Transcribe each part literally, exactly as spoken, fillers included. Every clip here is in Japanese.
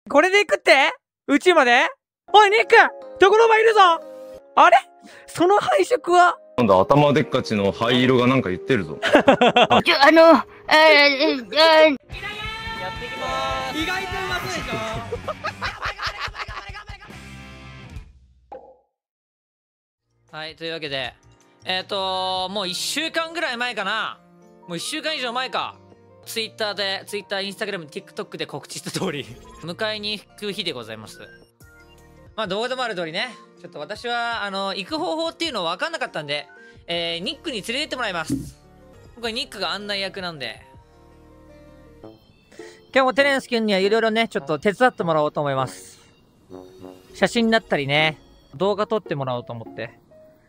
これで行くって？宇宙まで？おい、ニック！ところばいるぞ！あれ？その配色は？ 今度頭でっかちの灰色がなんか言ってるぞ。 ちょ、あの、あー、あー、 やっていきまーす。意外とうまそうでしょ。はい、というわけで、えっと、もういっしゅうかんぐらい前かな。もういっしゅうかん以上前か。ツイッターで、ツイッター、インスタグラム、TikTok で告知した通り、迎えに行く日でございます。まあ、動画でもある通りね、ちょっと私は、あの、行く方法っていうの分かんなかったんで、えー、ニックに連れてってもらいます。今回ニックが案内役なんで。今日もテレンス君にはいろいろね、ちょっと手伝ってもらおうと思います。写真だったりね、動画撮ってもらおうと思って。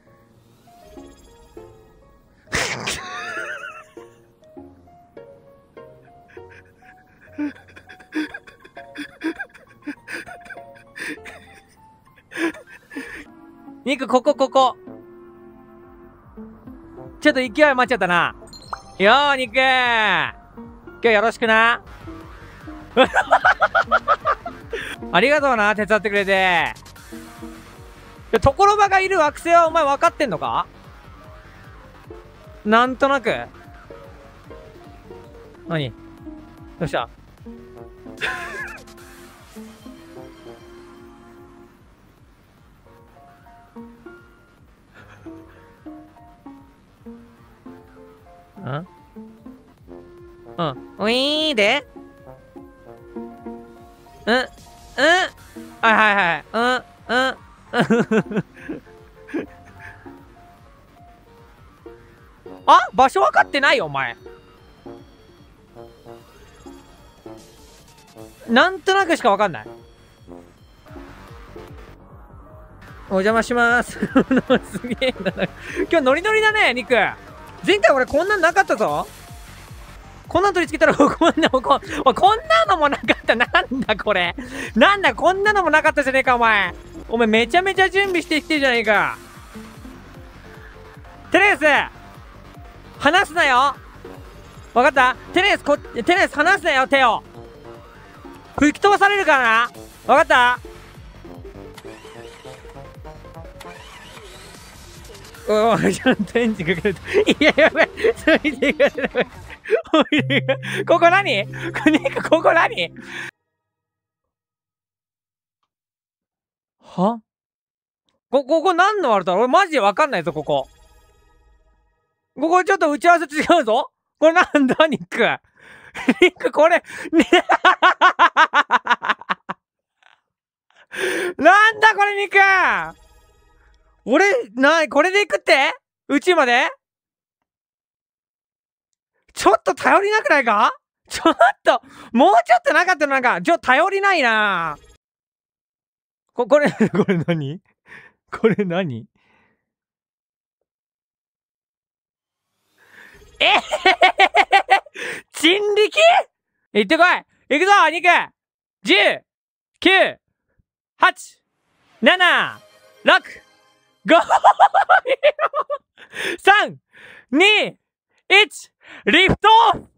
ニック、ここ、ここ。ちょっと勢い余っちゃったな。よー、ニック今日よろしくな。ありがとうな、手伝ってくれて。ところばがいる惑星はお前分かってんのか？なんとなく。何？どうした？ん？うん。ウィーで？うん？うん？はいはいはい。うん？うん？あ？場所分かってないよ、お前。なんとなくしか分かんない。お邪魔します。すげえな。今日ノリノリだね、ニック。前回俺こんなんなかったぞ。こんなん取り付けたら、こんな、こ、こんなのもなかった。なんだこれ。なんだ、こんなのもなかったじゃねえか、お前。お前めちゃめちゃ準備してきてるじゃねえか。テレス離すなよ。わかった？テレス、こ、テレス離すなよ、手を。吹き飛ばされるからな。わかった？おい、ちゃんとエンジンかけると。いや、やばい。ついていかれない。ここ何？ここ何？は？こ、ここ何のあれだろ？俺マジでわかんないぞ、ここ。ここちょっと打ち合わせ違うぞ。これなんだ、ニック。ニック、これ、ね、なんだこれ、ニック。俺、なに、これで行くって？宇宙まで？ちょっと頼りなくないか？ちょっと、もうちょっとなかったのなんか、ちょっと頼りないな。こ、これ、これ何？これ何？えへへへへ人力？行ってこい！行くぞ、ニク！ じゅう、きゅう、はち、なな、ろく、ご、さん、に、いち、リフトオフ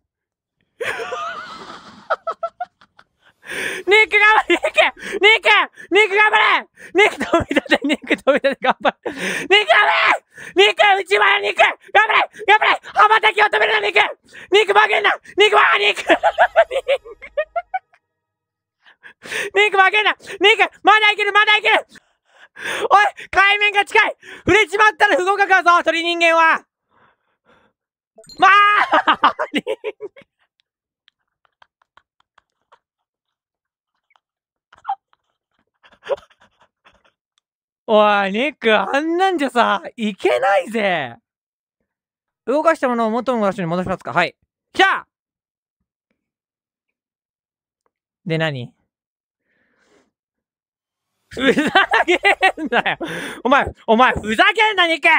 ニック頑張れ！ニック！ニック！ニック頑張れ！ニック飛び立て！ニック飛び立て！頑張れ！ニック頑張れ！ニック内側ニック頑張れ！頑張れ！羽ばたきを止めるな、ニック！ニック負けんな！ニックはニックニック負けんな！ニックまだいけるまだいけるおい海面が近い触れちまったら不合格だぞ鳥人間はまあおい、ニック、あんなんじゃさ、いけないぜ。動かしたものを元の場所に戻しますか？はい。来た！で、何？ふざけんなよ！お前、お前、ふざけんな、ニック！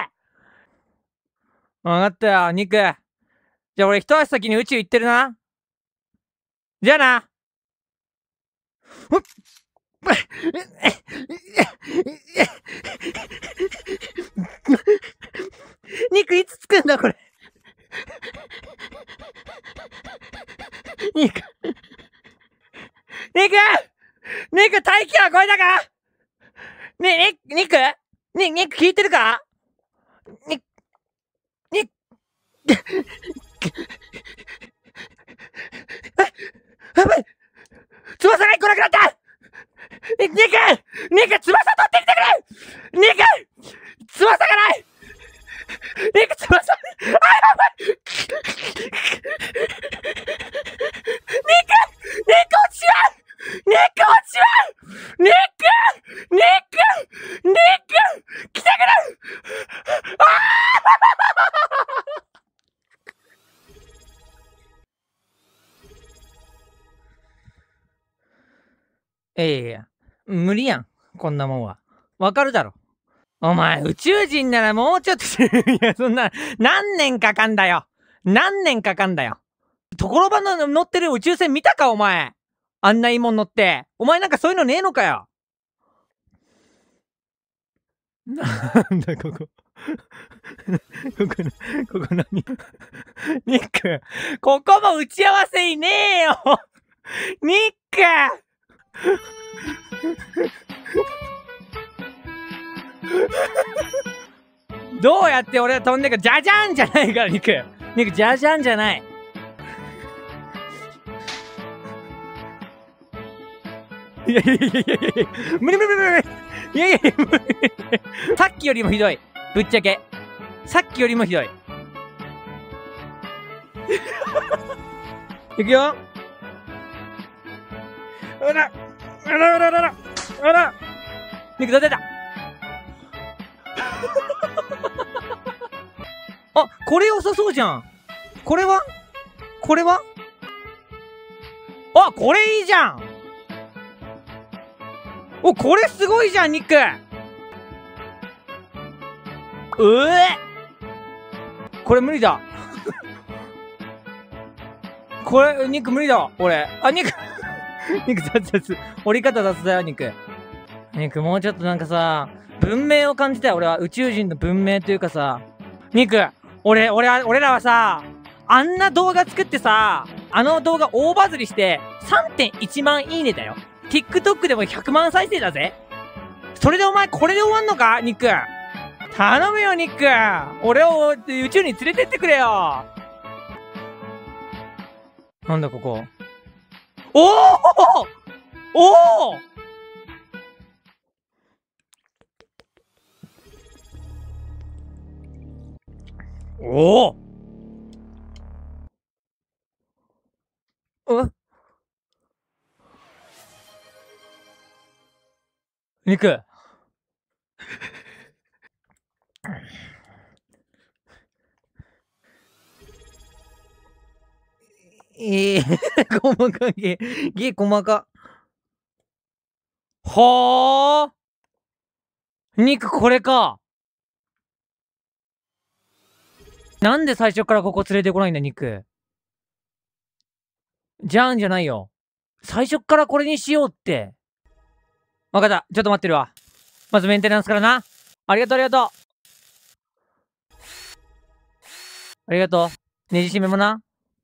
わかったよ、ニック。じゃあ俺一足先に宇宙行ってるな。じゃあな。ニックいつ着くんだこれ。ニックニックニック、大気は超えたか？ね、ニニックニニック聞いてるか？ニック、ニック、やばい！翼が一個なくなった！ニック、ニック、ニック、翼取ってきてくれ！ニック、翼がない！ニック、翼、あ、やばい！ニック、ニック落ちちまう！ニック落ちちまう！ニック、ニック、ニック、来てくれ！ああ！いやいや、無理やん、こんなもんは。わかるだろ。お前、宇宙人ならもうちょっと、いや、そんな、何年かかんだよ。何年かかんだよ。ところばの乗ってる宇宙船見たか、お前。あんないいもん乗って。お前なんかそういうのねえのかよ。なんだ、ここ。ここ、ここ何？ニック、ここも打ち合わせいねえよ。ニックどうやって俺は飛んでか、じゃじゃんじゃないから、ニック。ニック、じゃじゃんじゃない。いやいやいやいやいや無理無理無理無理いやいやいや無理さっきよりもひどい。ぶっちゃけ。さっきよりもひどい。いくよ。あらあらあらあらあらニック、どう出たあ、これ良さそうじゃん。これはこれはあ、これいいじゃん。お、これすごいじゃん、ニック。うえこれ無理だ。これ、ニック無理だ。俺。あ、ニック。ニック、雑雑。折り方雑だよ、ニック。ニック、もうちょっとなんかさ、文明を感じたよ、俺は。宇宙人の文明というかさ。ニック、俺、俺は、俺らはさ、あんな動画作ってさ、あの動画大バズりして、さんてんいちまんいいねだよ。TikTok でもひゃくまん再生だぜ。それでお前これで終わんのか、ニック。頼むよ、ニック。俺を宇宙に連れてってくれよ。なんだここ。おおおおおおえニック。ええー、細かい。げ、細か。はあ。ニック、これか。なんで最初からここ連れてこないんだ、ニック。じゃんじゃないよ。最初からこれにしようって。わかった。ちょっと待ってるわ。まずメンテナンスからな。ありがとう、ありがとう。ありがとう。ねじ締めもな。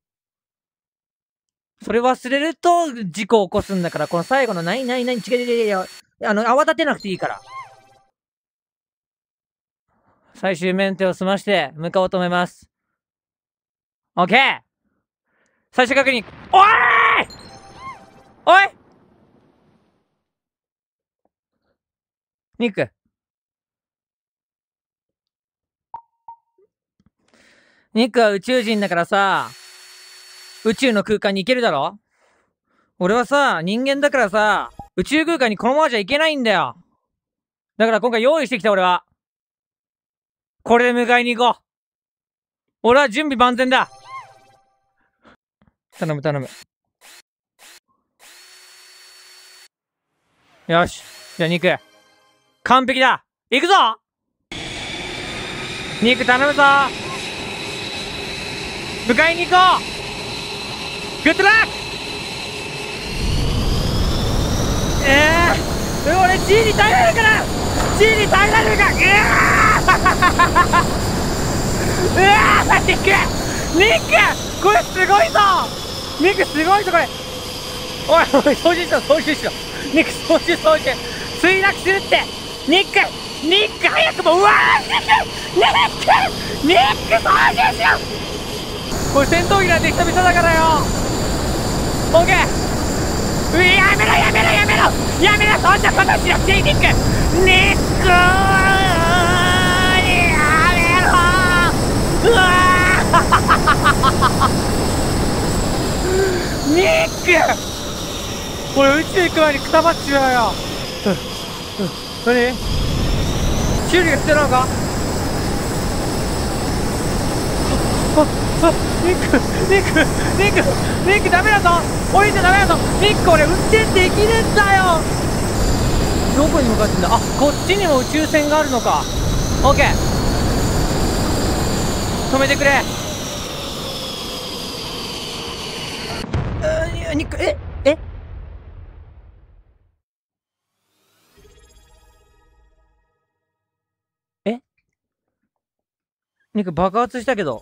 それ忘れると事故を起こすんだから、この最後の何何何違う違う違う違う。あの、泡立てなくていいから。最終メンテを済まして向かおうと思います。オッケー！最終確認。おい！おい！ニック。ニックは宇宙人だからさ、宇宙の空間に行けるだろ？俺はさ、人間だからさ、宇宙空間にこのままじゃいけないんだよ。だから今回用意してきた俺は。これで迎えに行こう。俺は準備万全だ。頼む頼む。よし。じゃあニック。完璧だ。行くぞ！ニック頼むぞ！迎えに行こう！グッドラック！ええー、俺 G に耐えられるから !G に耐えられるかうわーうわーニックニックこれすごいぞニックすごいぞこれおいおい操縦しろ操縦しろニック操縦操縦墜落するって。ニックニック早くも、うわー、ニックニックニック操縦しろ。これ戦闘機なんて久々だからよ。オッケー。うやめろやめろやめろやめろ、そんなことしなくていい。ニックニックやめろ。うわーニック、これ宇宙行く前にくたばっちまうよ。うんうん、何修理が必要なのか。ああ、ニックニックニックニックダメだぞ、降りちゃダメだぞ。ニック俺運転できねえんだよ。どこに向かってんだ。あ、こっちにも宇宙船があるのか。オッケー、止めてくれ。うニック、えええニック爆発したけど。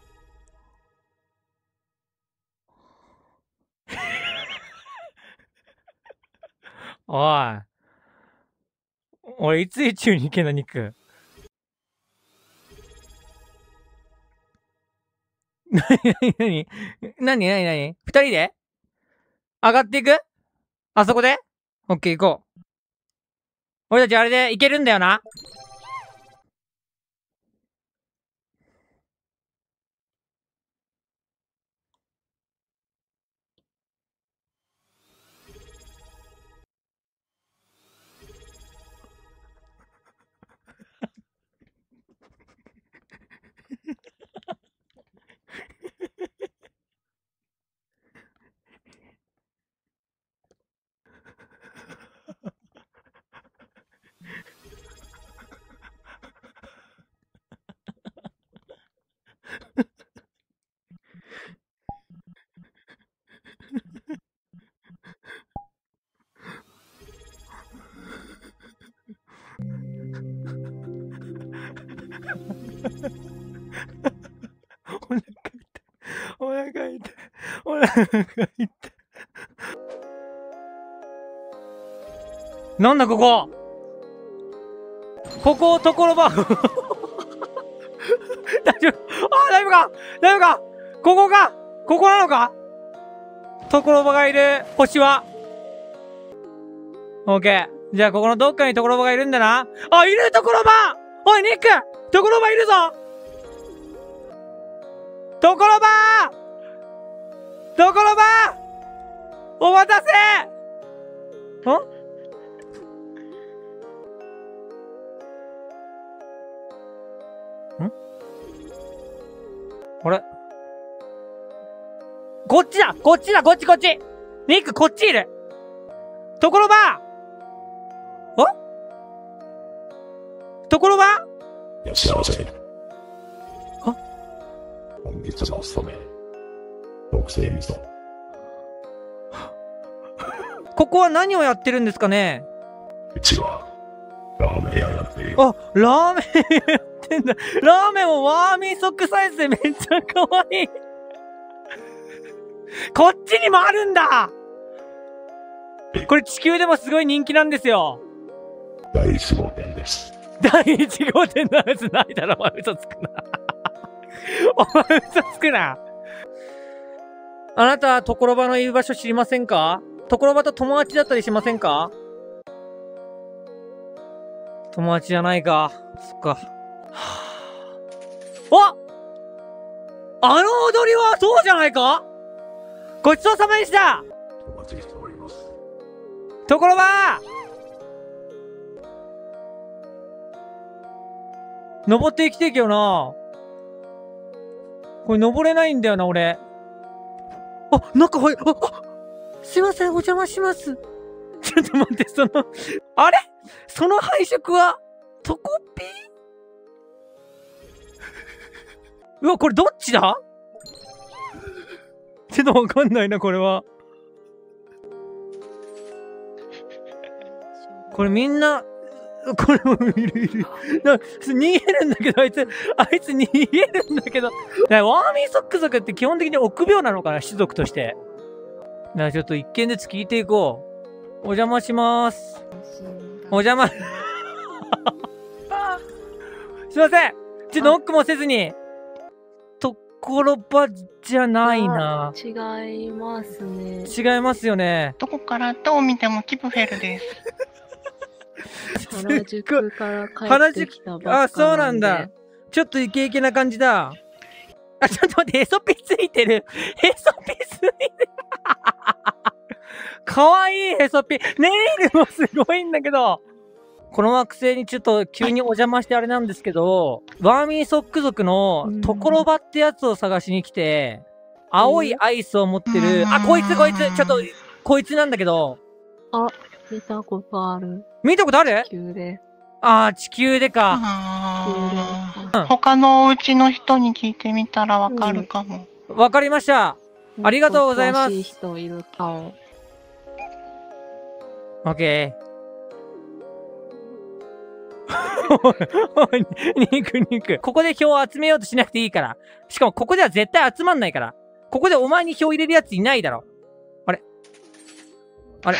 おい。俺いつ宇宙に行けんの、ニック。なになになになになになに二人で上がっていく。あそこでオッケー、行こう。俺たちあれで行けるんだよな。お腹痛い。お腹痛い。お腹痛い。なんだここ。ここ、ところば。大丈夫。あ、大丈夫か大丈夫かここかここなのか。ところばがいる星は。オッケー。じゃあ、ここのどっかにところばがいるんだな。あ、いるところば。おい、ニックところばいるぞ。ところばところばお待たせ。んんあれこっちだこっちだこっちこっちニックこっちいるところばおところばいらっしゃいませ。 あ本日のお勤め、特製味噌。 ここは何をやってるんですかね。 うちは、ラーメン屋やってるよ。 あ、ラーメンやってんだ。ラーメンもワーミーソックサイズでめっちゃ可愛い。こっちにもあるんだ。これ地球でもすごい人気なんですよ。 だいいち号店です。 だいいち号店のやつないだろ、お前嘘つくな。お前嘘つくな。あなた、ところばのいる場所知りませんか。ところばと友達だったりしませんか。友達じゃないか。そっか。ああの踊りはそうじゃないか。ごちそうさまでした。 お待ちしております。 ところば登っていきてえけどな。これ登れないんだよな、俺。あ、中入る。あ、あ、すいません、お邪魔します。ちょっと待って、その、あれその配色は、トコピーうわ、これどっちだ。ちょっとわかんないな、これは。これみんな、これもいるいる。な逃げるんだけど、あいつ、あいつ逃げるんだけど。だワーミーソック族って基本的に臆病なのかな、種族として。だからちょっと一見で聞いていこう。 お邪魔します。お邪魔。すいません。ちょ、ノックもせずに。ところばじゃないな。 違いますね。 違いますよね。 どこからどう見てもキプフェルです。 原宿から帰ってきたばっかなんで。 あ、そうなんだ。ちょっとイケイケな感じだ。あ、ちょっと待って、へそピついてる。へそピついてる。かわいいへそピ。ネイルもすごいんだけど。この惑星にちょっと急にお邪魔してあれなんですけど、ワーミーソック族のところばってやつを探しに来て、青いアイスを持ってる、あ、こいつこいつ、ちょっと、こいつなんだけど。 あ、見たことある。 見たことある？ 地球で。 あー、地球でか。 うん、他のお家の人に聞いてみたらわかるかも。 わ、うん、かりました。ありがとうございます。 詳しい人いるかも。 オッケー。肉肉。ここで票を集めようとしなくていいから。しかもここでは絶対集まんないから。ここでお前に票入れるやついないだろ。あれあれ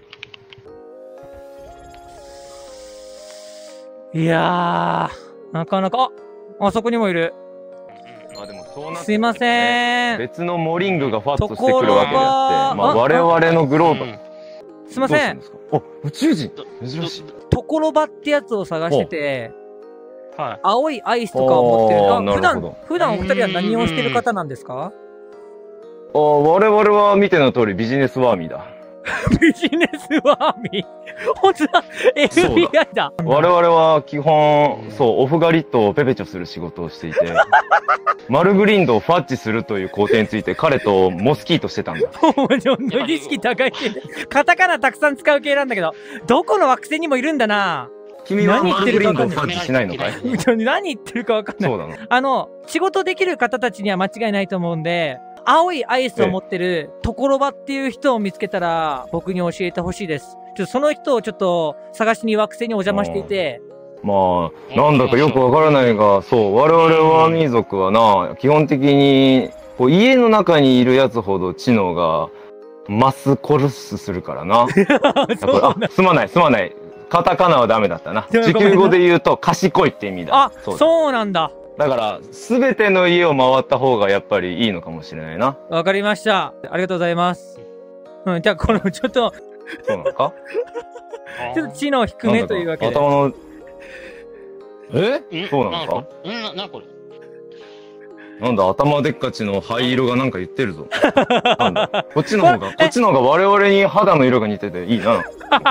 いやー、なかなか、あ、あそこにもいる。 あ、でもそうなって、ね、 すいません。 別のモリングがファッとしてくるわけであって、まあ、我々のグローバル。 すいません。 あ、宇宙人珍しい。 ところばってやつを探してて、 はい、 青いアイスとかを持ってる。あ、普段、普段お二人は何をしてる方なんですか？ あ、我々は見ての通りビジネスワーミーだ。 ビジネスワーミー本当だ !エフビーアイ だ我々は基本、そう、オフガリットをペペチョする仕事をしていて、マルグリンドをファッチするという工程について彼とモスキートしてたんだ。 もうちょっと意識高い系で、カタカナたくさん使う系なんだけど、どこの惑星にもいるんだな。 君はマルグリンドをファッチしないのかい？ 何言ってるかわかんない。 そうなの。 あの、仕事できる方たちには間違いないと思うんで、青いアイスを持ってるところばっていう人を見つけたら僕に教えてほしいです。ちょっとその人をちょっと探しに惑星にお邪魔していて。 まあ、なんだかよくわからないが、そう、我々ワーミー族はな、基本的に、こう家の中にいるやつほど知能がマスコルスするからな。あ、すまない、すまない。カタカナはダメだったな。地球語で言うと賢いって意味だ。 あ、そう、そうなんだ。 だから、すべての家を回った方がやっぱりいいのかもしれないな。 わかりました。ありがとうございます。うん、じゃあ、この、ちょっとそうなのかちょっと知能低めというわけで。 頭の、えそうなのかんな、な、これ。 なんだ、頭でっかちの灰色がなんか言ってるぞ。なんだ、こっちの方が、こっちの方が我々に肌の色が似てていいな。いや、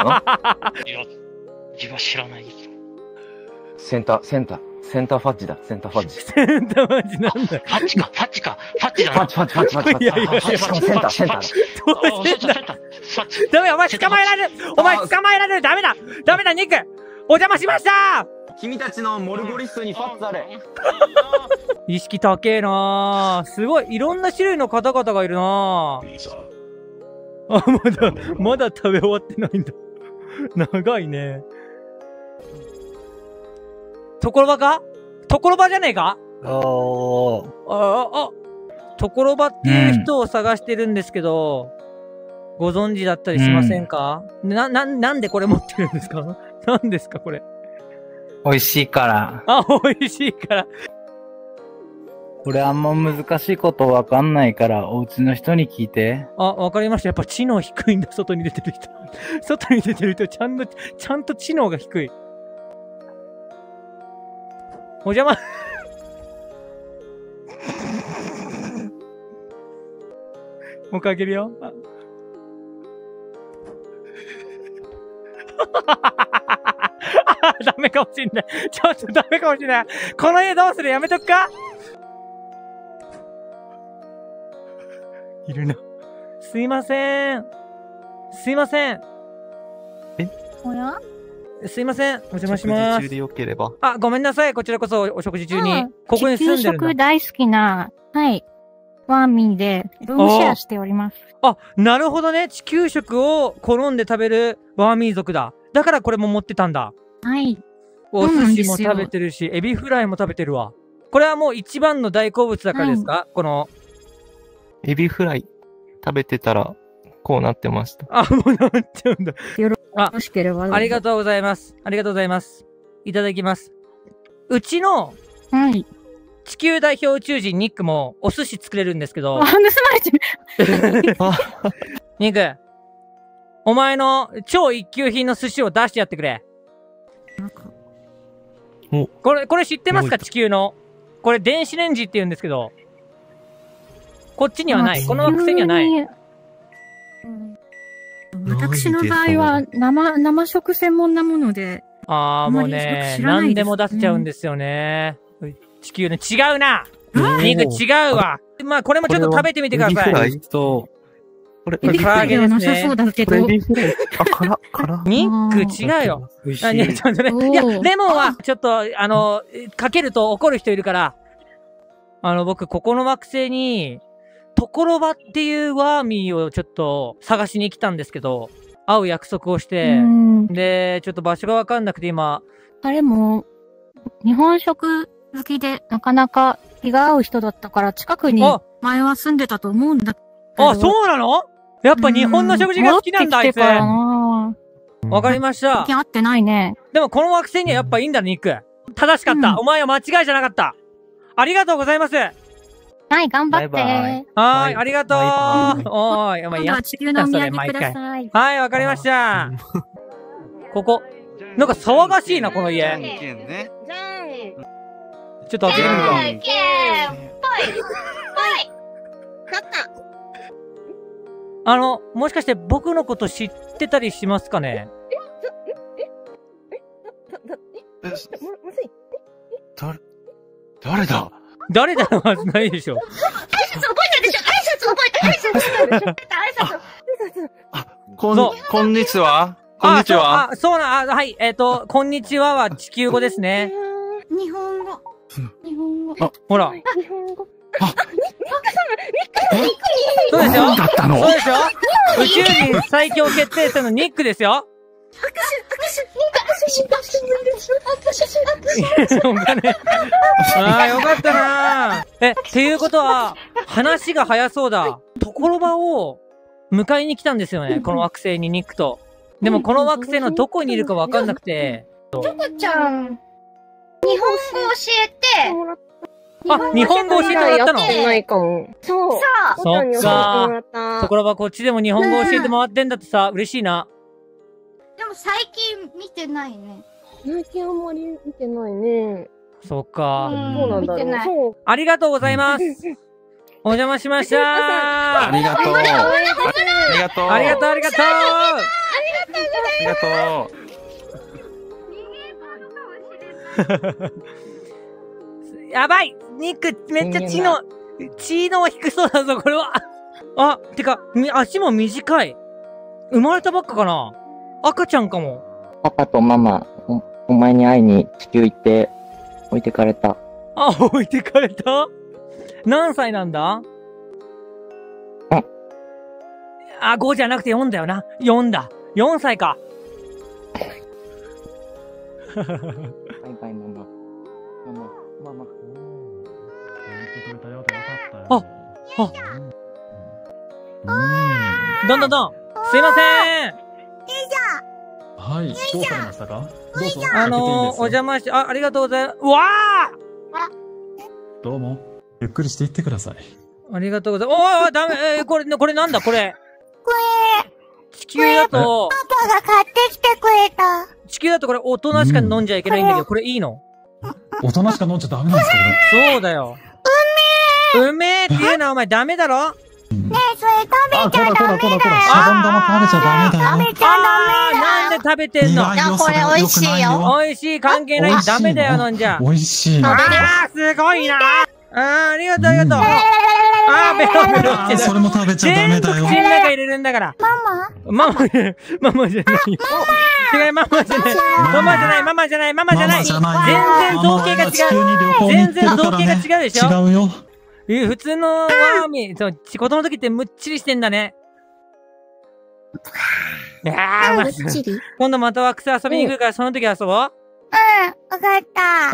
自分は知らないです。 センター、センター。センターファッジだ、センターファッジ。 センターファッジなんだ。 ファッチか、ファッチか、ファッチだな。 ファッチ、ファッチ、ファッチ、ファッチ。 いやいや、 しかもセンター、センター。 どうしてんだ。ダメ、お前捕まえられるお前捕まえられるダメだダメだ、ニックお邪魔しました君たちのモルゴリストにファッツあれ。 意識高えなぁ。すごい、いろんな種類の方々がいるなぁ。あ、まだ、まだ食べ終わってないんだ。長いね。ところばかところばじゃねえかああ、あ、あ、ところばっていう人を探してるんですけど、うん、ご存知だったりしませんか、うん、な、な、なんでこれ持ってるんですか何ですかこれ。 美味しいから。 あ、美味しいから。 これあんま難しいことわかんないから、お家の人に聞いて。 あ、わかりました。やっぱ知能低いんだ、外に出てる人。外に出てる人、ちゃんと、ちゃんと知能が低い。お邪魔。もう一回開けるよ。ダメかもしんない。ちょっとダメかもしんない。この家どうするやめとくかいるな。すいません。すいません。 えおやすいません。お邪魔します。 食事中でよければ。 あ、ごめんなさい。こちらこそお食事中に。ここに住んでるんだ。 給食大好きな、はい。ワーミーで、ルームシェアしております。 あ、なるほどね。地球食を好んで食べるワーミー族だ。だからこれも持ってたんだ。 はい。 お寿司も食べてるし、エビフライも食べてるわ。これはもう一番の大好物だからですか、はい、この。 エビフライ食べてたら、 こうなってました。 あ、もうなっちゃうんだ。 よろあ、 しければ。 ありがとうございます。ありがとうございます。いただきます。うちの、 はい。 地球代表宇宙人ニックもお寿司作れるんですけど。 あ、盗まれてる。 ニック、お前の超一級品の寿司を出してやってくれ。これ、これ知ってますか？地球の。これ電子レンジって言うんですけど。こっちにはない。この惑星にはない。 私の場合は生、生食専門なもので。 ああ、もうね、何でも出せちゃうんですよね。地球の、違うなニック違うわ。まあ、これもちょっと食べてみてください。 と、 これ、エビフライではなさそうだけど。 あ、辛、辛。 ニック違うよ。 美味しいや、ちょっとね。いや、レモンは、ちょっと、あの、かけると怒る人いるから、あの、僕、ここの惑星に、ところばっていうワーミーをちょっと探しに来たんですけど、会う約束をして、で、ちょっと場所がわかんなくて今。 あれも、日本食好きで、なかなか気が合う人だったから、近くに前は住んでたと思うんだけど。 あ、そうなの？やっぱ日本の食事が好きなんだ、あいつ。わかりました。 気合ってないね。 でもこの惑星にはやっぱいいんだ、ニック。正しかった。うん、お前は間違いじゃなかった。ありがとうございます。 はい、頑張って。 はーい、ありがとう。おーい、お前やっ地球のお土産ください。 はい、わかりました。ここ。なんか騒がしいな、この家。ちょっと開けてみるか。ぽい。ぽい。勝った。あの、もしかして僕のこと知ってたりしますかね？ 誰、誰だ誰だはずないでしょ。挨拶覚えたでしょ。挨拶覚えた。挨拶覚えたでしょ。挨拶。 あ、こん、こんにちは。こんにちは。 あ、そうな、あ、はい。えっと、こんにちはは地球語ですね。 日本語。日本語。 あ、ほら。 日本語。 あ、ニック様、ニック、ニック、ニック、 そうですよ。 だったの？ そうですよ。宇宙人最強決定戦のニックですよ。 握手、握手、ニック握手してもらえる。握手、握手。 お金。ああ、よかったなー。え、っていうことは、話が早そうだ。ところばを迎えに来たんですよね。この惑星にニックと。でもこの惑星のどこにいるかわかんなくて。 チョコちゃん、日本語教えて。 あ、日本語教えてもらったの？ ないかも。 そう。 そっか。ところばこっちでも日本語教えてもらってんだってさ、嬉しいな。 でも最近見てないね。 最近あんまり見てないね。 そっか。 そうなんだろう。 ありがとうございます。お邪魔しましたー。 ありがとう。ありがとう。 ありがとう、ありがとう。 ありがとう。やばいニック、めっちゃ知能、知能低そうだぞ、これは。あ、てか、足も短い。生まれたばっかかな？赤ちゃんかも。 パパとママ、お、お前に会いに地球行って、置いてかれた。 あ、置いてかれた？何歳なんだ？ うん。 あ、ごじゃなくてよんだよな。よんだ。よんさいか。 バイバイママ。ママ、ママ。 あ、あ、どんどんどん。すいません。 はい、どうされましたか？どうぞ。 あのー、お邪魔して、あ、ありがとうございます。うわー！どうも。ゆっくりしていってください。 ありがとうございます。おー、ダメ、えー、これ、これなんだ、これ。 これ。 地球だと。 パパが買ってきてくれた。 地球だとこれ大人しか飲んじゃいけないんだけど、これいいの？ 大人しか飲んじゃダメなんですか、これ。そうだよ。うめえうめえって言うのはお前ダメだろ？ ねえ、それ食べちゃダメだよ。 あ、こらこらこらこら、シャボン玉食べちゃダメだよ。 食べちゃダメだよ。 なんで食べてんの？ いや、これ美味しいよ。 美味しい、関係ない。ダメだよ、飲んじゃ。 美味しい。 あー、すごいな。あー、ありがとう、ありがとう。あー、ベロベロって。 それも食べちゃダメだよ。 口の中入れるんだから。 ママ？ ママ、ママじゃない。違う、ママじゃない。ママじゃない、ママじゃない、ママじゃない。全然造形が違う。全然造形が違うでしょ？ 違うよ。 普通のワーミー、そう、子供の時ってむっちりしてんだね。いやー、まあ、今度また惑星遊びに行くから、その時遊ぼう。うん、 わかった。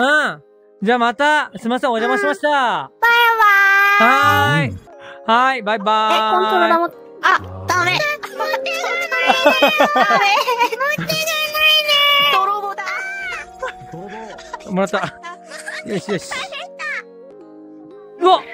うん。じゃあまた、すいません、お邪魔しました。 バイバーイ。 はーい。はーい、バイバーイ。 え、コントローラーも、あ、ダメ。 泥棒だ。 もらった。よしよし。うわっ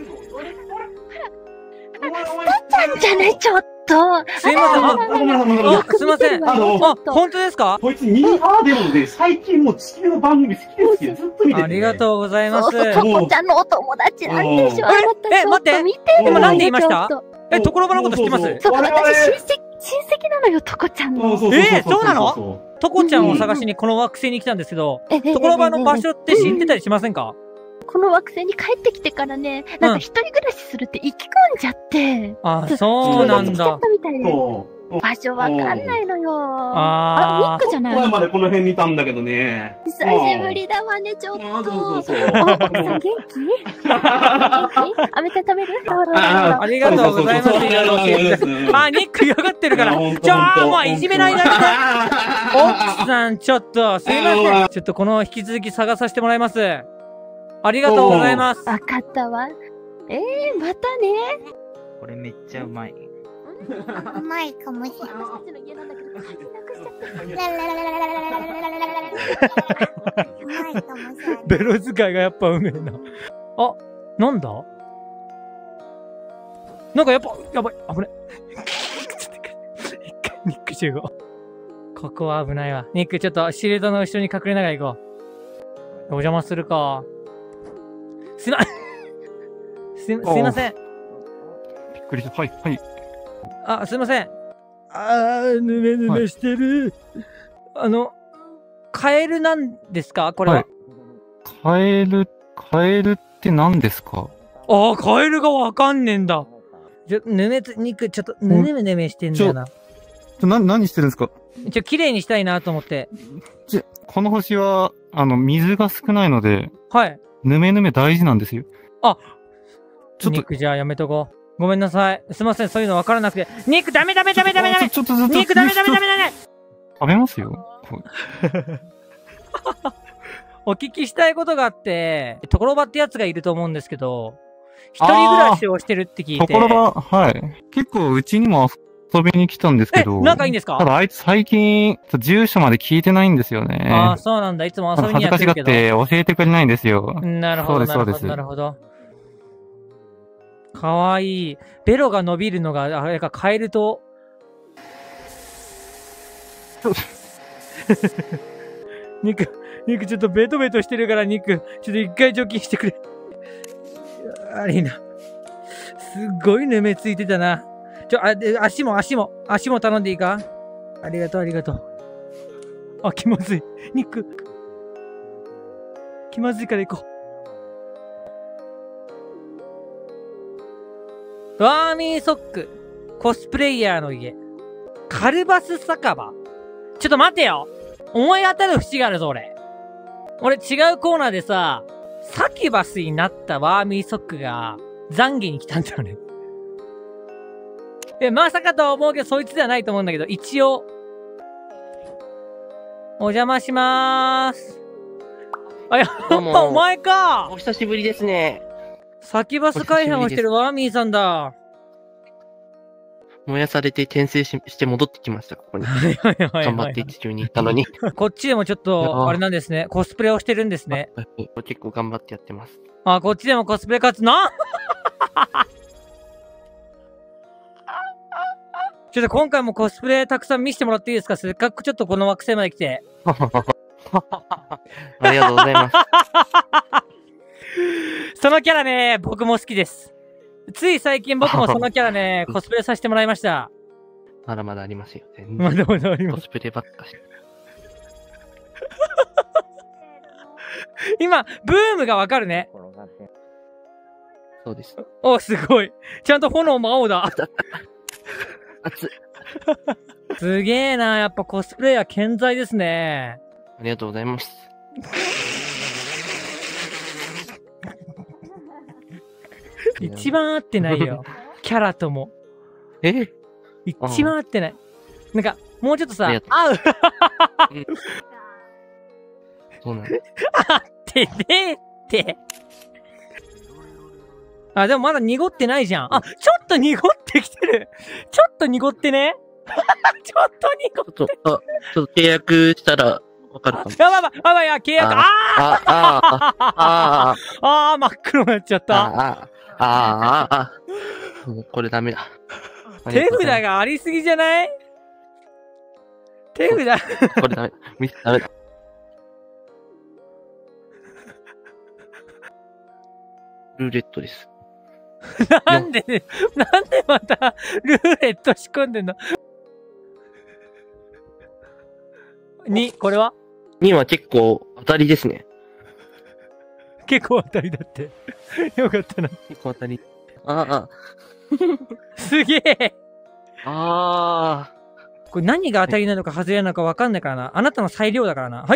ちゃんじゃない、ちょっと。 すいません、あ、ごめんなさい、あ、すいません。あ、本当ですか？ こいつミーハーでもね、最近もう地球の番組好きで好きでずっと見てる、ね。 ありがとうございます。 そうそう、とこちゃんのお友達なんでしょ。あなたえ、待って。今何で言いました？え、ところばのこと知ってます？ そう、私親戚、親戚なのよ、とこちゃんの。 え、そうなの？とこちゃんを探しにこの惑星に来たんですけど、ところばの場所って知ってたりしませんか？ この惑星に帰ってきてからね、なんか一人暮らしするって意気込んじゃって。 あ、そうなんだ。 場所わかんないのよ。 ああ、ニックじゃない？ 前までこの辺にいたんだけどね。 久しぶりだわね、ちょっと。 そうそうそう。 あ、奥さん元気？元気？アメちゃん食べる？ ありがとうございます。あ、ニック嫌がってるから。ちょー、もういじめないであげて。奥さん、ちょっと、すいません。ちょっとこの引き続き探させてもらいます。ありがとうございます。 わかったわ。えー、またね。 これめっちゃうまい。 うまいかもしれない。私たちの家なんだけど、鍵なくしちゃった。うまいかもしれない。 ベロ使いがやっぱうめえな。あ、なんだ？なんかやっぱ、やばい、危ね。一回、ニック集合。ここは危ないわ。ニックちょっとシールドの後ろに隠れながら行こう。お邪魔するか。すいま、す、すいません。 びっくりした。はい、はい。 あ、すいません。あー、ぬめぬめしてる。はい、あの、カエルなんですかこれは。はい、 カエル、カエルって何ですか？ あー、カエルがわかんねえんだ。ちょ、ぬめつ、肉、ちょっと、ぬめぬめしてんだよな。 ちょ、ちょ、な、何してるんですか？ ちょ、綺麗にしたいなと思って。 ちょ、この星は、あの、水が少ないので。 はい。 ぬめぬめ大事なんですよ。 あ、ちょっと。肉じゃあやめとこう。ごめんなさい。すいません、そういうの分からなくて。肉ダメダメダメダメダメちょっとずつ。 肉ダメダメダメダメ食べますよ。 お聞きしたいことがあって、ところばってやつがいると思うんですけど、一人暮らしをしてるって聞いて。 ところば、はい。結構うちにも遊びに来たんですけど。 え、仲いいんですか？ ただあいつ最近、住所まで聞いてないんですよね。 ああ、そうなんだ。いつも遊びにやってるけど。 恥ずかしがって教えてくれないんですよ。 なるほど、なるほど、なるほど。かわいい。ベロが伸びるのが、あれか、カエルと。肉、肉ちょっとベトベトしてるから、肉。ちょっと一回除菌してくれ。あれいいな。すっごいぬめついてたな。ちょ、あ、足も足も、足も頼んでいいか？ありがとう、ありがとう。あ、気まずい。肉。気まずいから行こう。ワーミーソック、コスプレイヤーの家、カルバス酒場。ちょっと待ってよ。思い当たる節があるぞ、俺。俺違うコーナーでさ、サキュバスになったワーミーソックが、懺悔に来たんだよね。え、まさかとは思うけど、そいつではないと思うんだけど、一応、お邪魔しまーす。あ、やっぱお前か。 お久しぶりですね。 サキュバス改変をしてるワーミーさんだ。 燃やされて転生しして戻ってきました、ここに。頑張って地球に行ったのに。 こっちでもちょっと、あれなんですね。コスプレをしてるんですね。 結構頑張ってやってます。 あ、こっちでもコスプレ活なちょっと今回もコスプレたくさん見せてもらっていいですか？せっかくちょっとこの惑星まで来て。 ありがとうございます。 そのキャラね、僕も好きです。つい最近僕もそのキャラね、コスプレさせてもらいました。 まだまだありますよ。全然まだまだあります。 コスプレばっかし。 今、ブームがわかるね。 そうです。 お、すごい。ちゃんと炎も青だ。 熱い。 すげえな、やっぱコスプレイヤー健在ですね。 ありがとうございます。 一番合ってないよ。キャラとも。 え一番合ってない。なんか、もうちょっとさ、合うそうなの。 合ってねえって。あ、でもまだ濁ってないじゃん。あ、ちょっと濁ってきてる。ちょっと濁ってね。 ちょっとニコって。 ちょっと、あ、ちょっと契約したらわかるかも。 やばいやばいやばいや、契約、ああああああああ真っ黒になっちゃった。 ああああああもうこれダメだ。 手札がありすぎじゃない？手札。 これダメ。ミスダメだ。ルーレットです。 なんで、なんでまたルーレット仕込んでんの？に、これは？ には結構当たりですね。 結構当たりだって。よかったな。 結構当たり。ああ。 すげえ。 ああ。 これ何が当たりなのか外れなのか分かんないからな。あなたの裁量だからな。はい。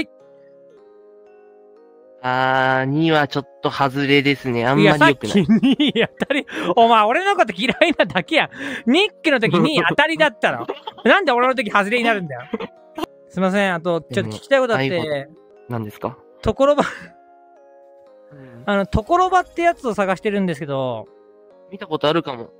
あー、にはちょっと外れですね。あんまり良くない。 いや、さっきに当たり。お前、俺のこと嫌いなだけやん。ニックの時に当たりだったの。なんで俺の時外れになるんだよ。すいません。あと、ちょっと聞きたいことあって。 何ですか？ ところば、あの、ところばってやつを探してるんですけど。 見たことあるかも。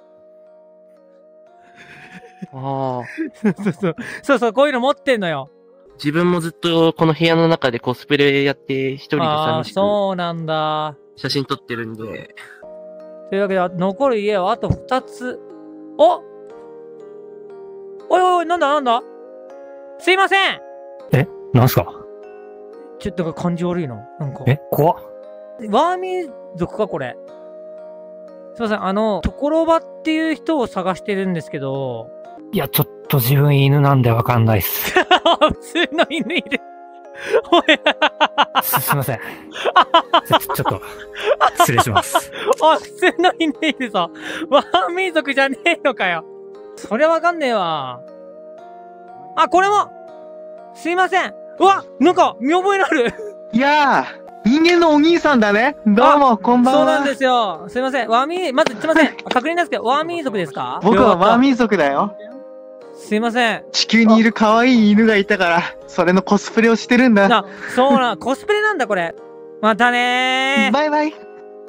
ああ。 そうそう。そうそう、こういうの持ってんのよ。 自分もずっとこの部屋の中でコスプレやって一人で寂しく。 そうなんだ。 写真撮ってるんで。 というわけで、残る家はあと二つ。おおいおいおい、なんだなんだすいません。 え、なんすか？ ちょっと感じ悪いの。なんか。 え、怖っ。 ワーミー族かこれ。すいません、あの、ところばっていう人を探してるんですけど。 いや、ちょっと自分犬なんでわかんないっす。 普通の犬いる。おいす、すいません。ちょ、ちょっと、失礼します。 あ、普通の犬いるぞ。ワーミー族じゃねえのかよ。それわかんねえわ。あ、これもすいません。うわ、なんか、見覚えのある。 いやー。人間のお兄さんだね。どうも、こんばんは。 そうなんですよ。すいません。ワーミー、まず、すいません。確認ですけど、ワーミー族ですか？ 僕はワーミー族だよ。 すいません。 地球にいる可愛い犬がいたから、それのコスプレをしてるんだ。 あ、そうな、コスプレなんだ、これ。またねー。 バイバイ。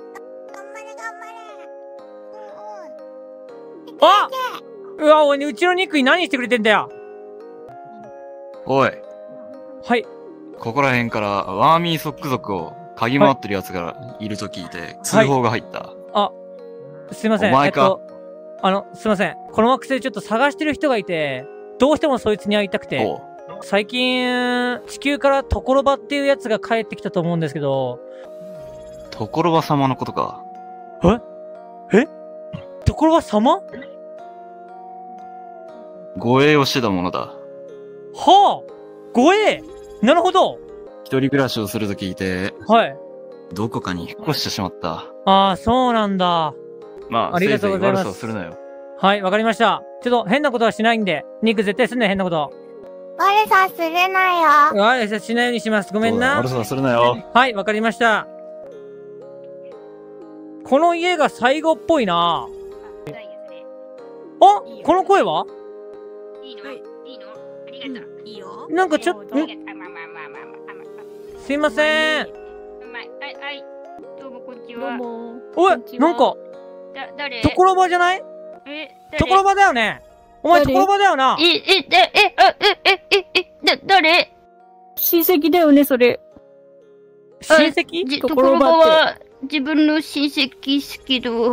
あ！うわ、おい、うちのニックに何してくれてんだよ。 おい。 はい。 ここら辺からワーミーソック族を嗅ぎ回ってる奴がいると聞いて通報が入った。はい、 あ、すいません。 お前か、 えっと、あの、すいません。この惑星ちょっと探してる人がいて、どうしてもそいつに会いたくて。最近、地球からところばっていうやつが帰ってきたと思うんですけど。 ところば様のことか。 ええところば様？ 護衛をしてたものだ。 はあ！護衛！なるほど。 一人暮らしをすると聞いて、 はい。 どこかに引っ越してしまった。 ああ、そうなんだ。 まあ、 ありがとうございます。 せいぜい悪さをするなよ。 はい、わかりました。ちょっと変なことはしないんで、ニック絶対すんなよ、変なこと。 悪さするなよ。 悪さしないようにします。ごめんな。 悪さするなよ。 はい、わかりました。この家が最後っぽいな。あ、この声はいいのいいのありがとう。いいよ。 なんかちょっと、すいません。 はい、はい、どうもこんにちは。 おい、なんか、 だ、誰？ ところばじゃない？ え、 ところばだよね。お前ところばだよな。 え、え、え、え、あ、え、え、え、え、だ、誰？ 親戚だよね、それ。 親戚？ ところばは自分の親戚っすけど。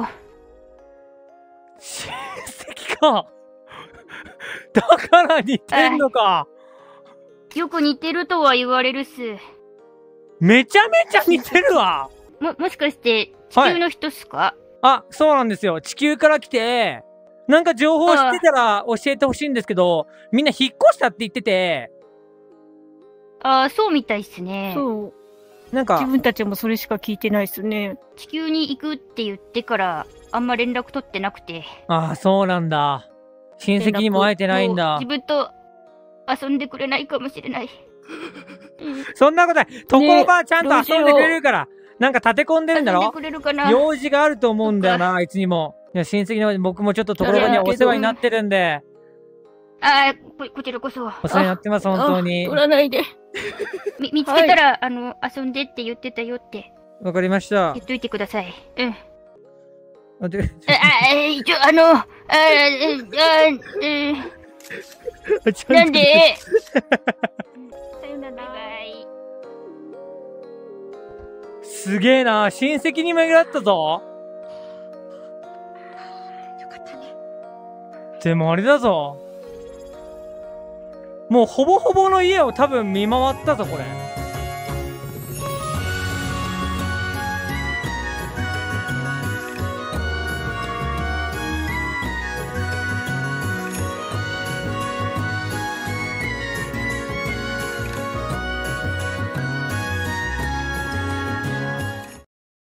親戚か。だから似てんのか。 よく似てるとは言われるっす。 めちゃめちゃ似てるわ。 も、もしかして、地球の人っすか？はい、 あ、そうなんですよ。地球から来て、なんか情報知ってたら教えてほしいんですけど、みんな引っ越したって言ってて。 ああ、そうみたいっすね。 そう。 なんか。 自分たちもそれしか聞いてないっすね。 地球に行くって言ってから、あんま連絡取ってなくて。 ああ、そうなんだ。親戚にも会えてないんだ。 自分と遊んでくれないかもしれない。 そんなことない。ところばちゃんと遊んでくれるから。なんか立て込んでるんだろ？ 遊んでくれるかな？ 用事があると思うんだよな、あいつにも。いや、親戚の僕もちょっとところばにはお世話になってるんで。 ああ、こ、こちらこそ。 お世話になってます、本当に。 取らないで。 み、見つけたら、はい、あの、遊んでって言ってたよって。 わかりました。 言っといてください。うん。 あ、で、 あ、あ、ちょ、あの、あ、あ、あ、 なんでさよなら。バイバイ。 すげえな、親戚に巡らったぞ。 よかったね。 でもあれだぞ。もうほぼほぼの家を多分見回ったぞ、これ。